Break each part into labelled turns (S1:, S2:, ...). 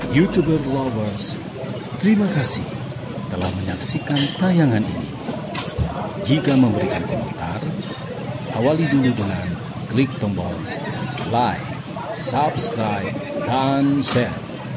S1: YouTuber lovers, terima kasih telah menyaksikan tayangan ini. Jika memberikan komentar, awali dulu dengan klik tombol like, subscribe, dan share.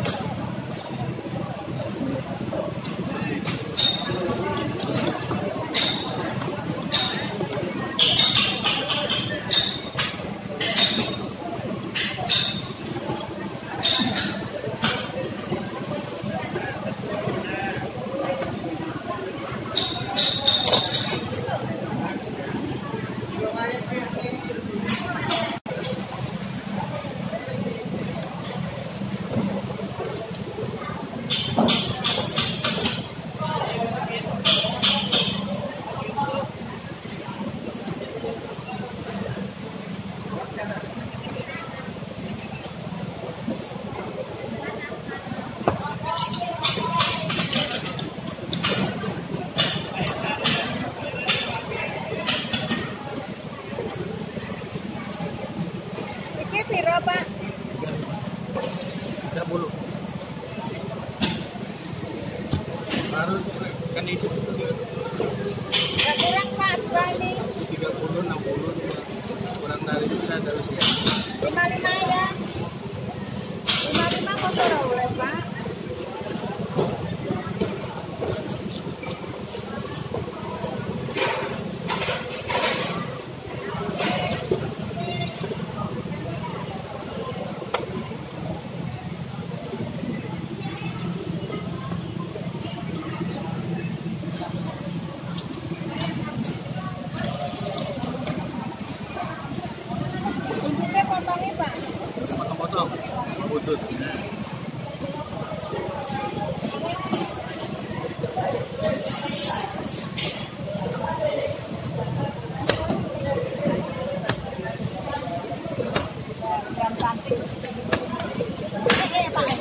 S2: Piro, Pak?
S3: 30. Baru kan itu
S2: Nggak kurang, Pak, dua ini.
S3: 30, 60 kurang dari itu ada lebih.
S2: 55 ya. 55 motor oleh, Pak. Untuknya potongnya, Pak.
S3: Potong-potong putus.
S2: Yang cantik. Pak.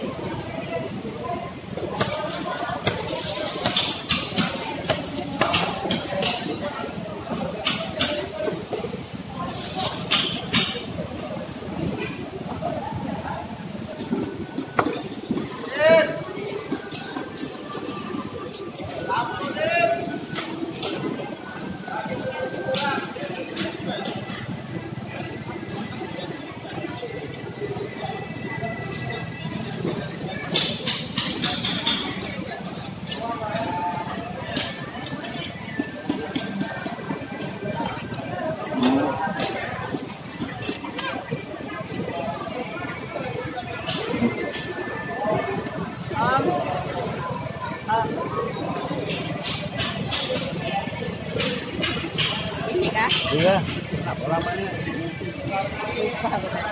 S2: Ini kah?
S3: Iya. Berapa lamanya?
S2: Lupa benar.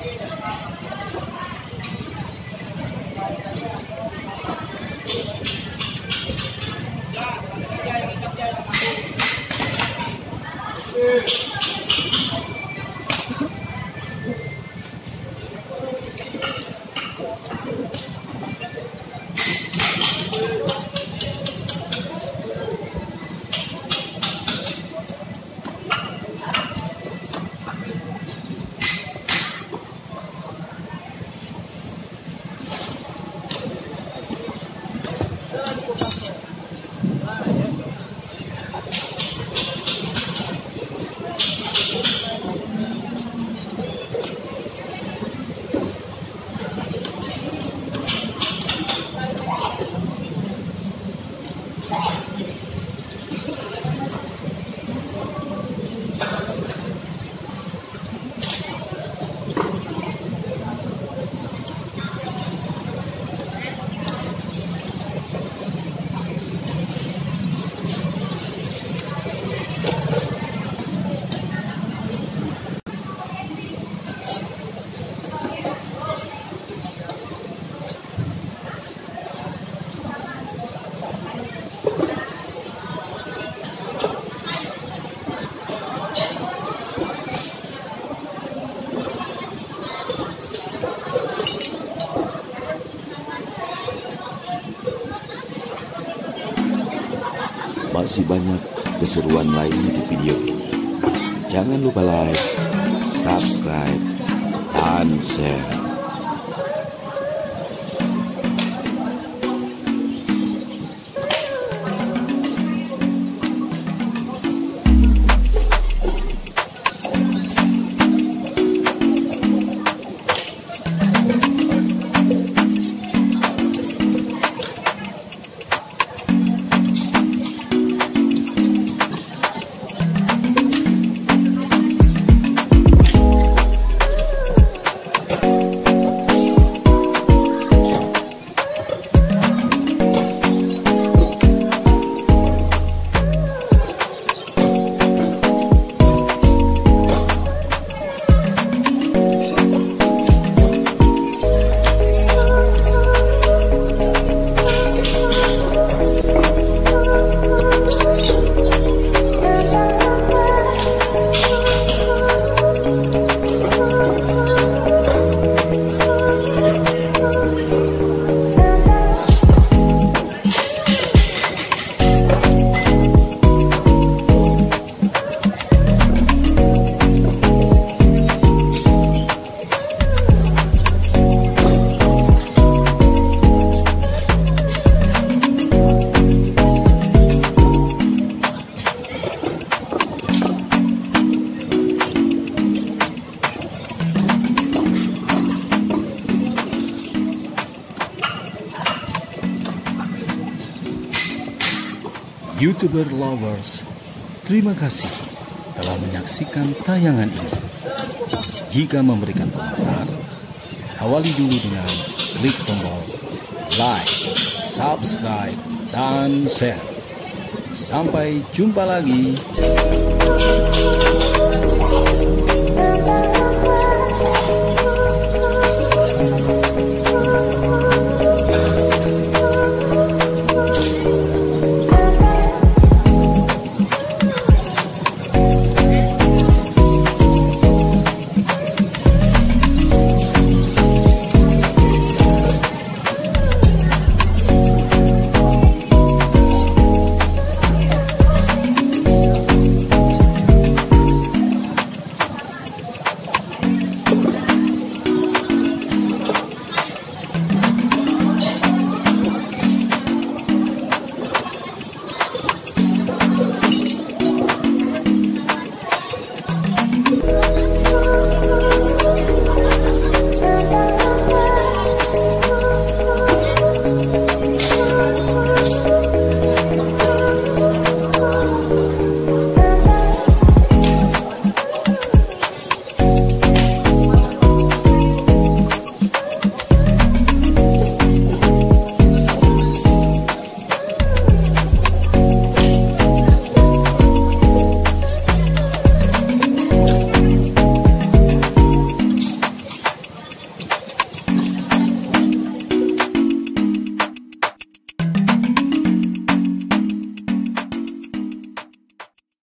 S1: Masih banyak keseruan lain di video ini. Jangan lupa like, subscribe, dan share.
S4: YouTuber lovers, terima kasih telah menyaksikan tayangan ini. Jika memberikan komentar, awali dulu dengan klik tombol like, subscribe, dan share. Sampai jumpa lagi.